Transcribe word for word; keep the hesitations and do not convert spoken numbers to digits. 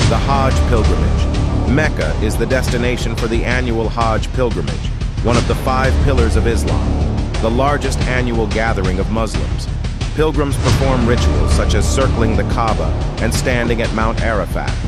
The Hajj pilgrimage. Mecca is the destination for the annual Hajj pilgrimage, one of the five pillars of Islam, the largest annual gathering of Muslims. Pilgrims perform rituals such as circling the Kaaba and standing at Mount Arafat,